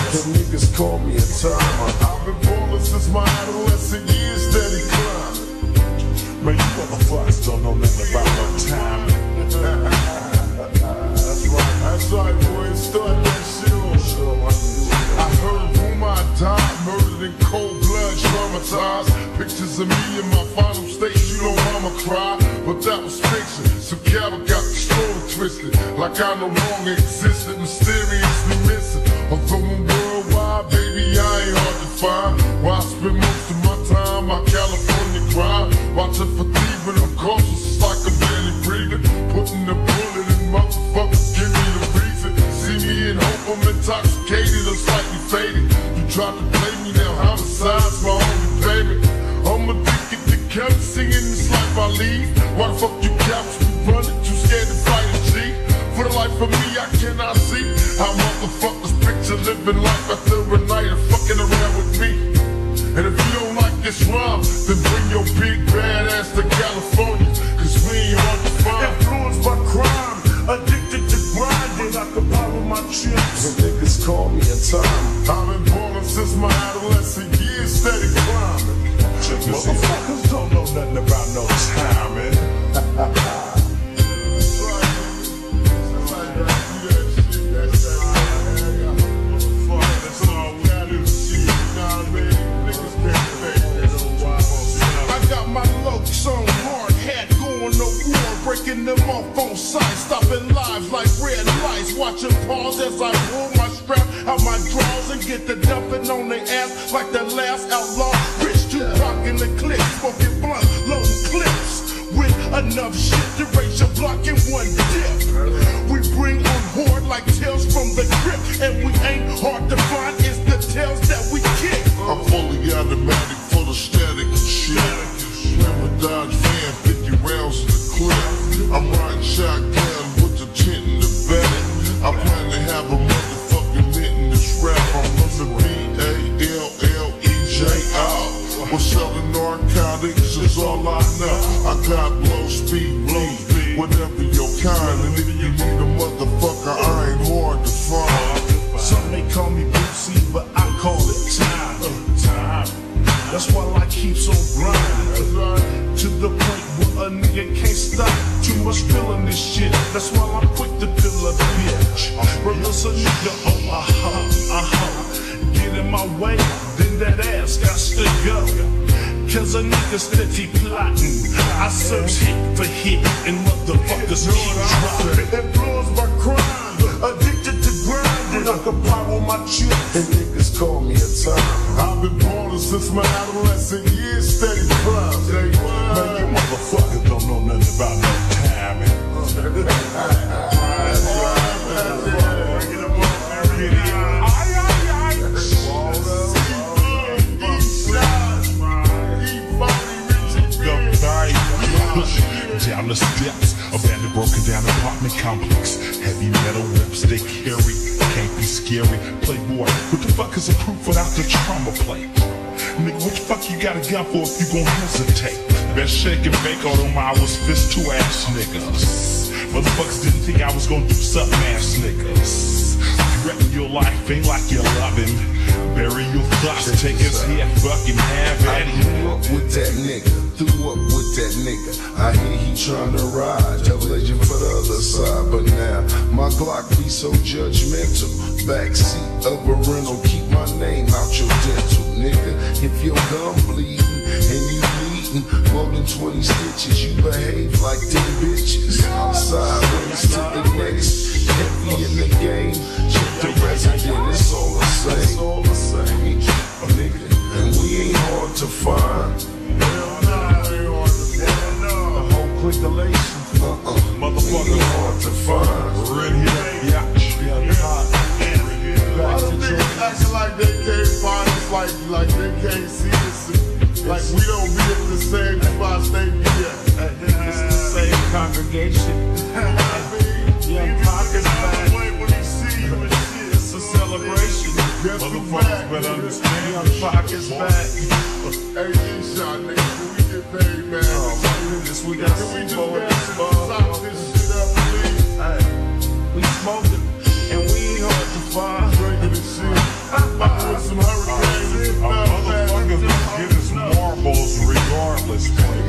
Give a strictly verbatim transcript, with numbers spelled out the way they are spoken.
The niggas call me a timer. I've been ballin' since my adolescent years, steady climbing. Man, you motherfuckers don't know nothing about no time. That's right, that's right, boy. Start that shit on. I heard rumor I died, murdered in cold blood, traumatized. Pictures of me in my final stage, you know mama cried, but that was fiction. So Calvin got the story twisted, like I no longer existed, mysteriously missing. Although I'm worldwide, baby, I ain't hard to find. Why I spend most of my time, my California grind, watching for thieving, I'm cautious, it's like I'm barely breathing. Putting the bullet in motherfuckers, give me the reason. See me in hope, I'm intoxicated or slightly faded. You tried to play me, now homicide's my only payment. I'm addicted to kept singing this life I lead. Why the fuck you cops be running, too scared to fight a G? For the life of me, I cannot see how motherfuckers picture living life after a night of fucking around with me. And if you don't like this rhyme, then bring your big bad ass to California, cause we ain't hard to find. Influenced by crime, addicted to grinding, I can borrow my chips. The niggas call me a timer. I've been ballin' since my adolescent years, steady climbing. Motherfuckers don't know nothing about no timing. Breaking them off on sight, stopping lives like red lights, watching pause as I pull my strap out my drawers and get the dumping on their ass like the last outlaw. Rich to rocking the clip, smoking blunt, loading clips with enough shit to raise your block in one dip. We bring on horde like tails from the grip, and we ain't hard to find, it's the tails that we kick. I'm fully automatic, full of static and shit. Never dodge van, fifty rounds in the clip. I'm riding shotgun with the tent in the back. I plan to have a motherfucking lit in this rap. I'm under B A L L E J R. We're selling narcotics, is all I know. I got blow speed, weed, whatever your kind. And if you need a motherfucker, I ain't hard to find. Some may call me Bootsy, but I call it time. Time. That's why I keeps on grinding. To the point where a nigga can't stop. Too much feeling this shit. That's why I'm quick to fill a bitch. Brothers a nigga, oh uh-huh, uh-huh. Get in my way, then that ass got to go. Cause a nigga steady plotting. I search hit for hit and motherfuckers keep dropping. Influenced by crime, addicted to grinding. I can borrow my chips. And niggas call me a timer. I've been ballin' since my adolescent years, steady climbing. Man, you motherfuckers don't know nothing about no timing. Down the steps, abandoned, broken down apartment complex. Heavy metal whips they carry, can't be scary. Playboy, what the fuck is a proof without the trauma plate? Nigga, what the fuck you got a gun for if you gon' hesitate? Best shake and bake, although I was fist to ass niggas. Motherfuckers didn't think I was gonna do something ass niggas. Threaten your life ain't like you love him. Bury your thoughts, take his head, fucking have at him. I grew up with that nigga, threw up with that nigga. I hear he tryna ride, a legend for the other side. But now, my Glock be so judgmental. Backseat of a rental, keep my name out your dental, nigga. If your gum bleeding and you bleeding more than twenty stitches, you behave like them bitches. Sideways to the next, heavy in the game. Check the resident, it's all the same. It's all the same, nigga. And we ain't hard to find. The whole clicolation. Uh-uh. Motherfucker, ain't hard to find. Red here, yeah, yeah, hot. All them niggas acting like they can't find us, like, like they can't see us. Like we don't be at the same spots they be at. It's the same congregation. Young Pockets back. It's a celebration. Motherfuckers better understand. Young Pockets back. Hey, G-Shot, nigga, we get paid, man. Oh, this we got Can we some just more dance and top this shit up, please? Hey, we smoking and we ain't hard to find. Drinking and shit. this point.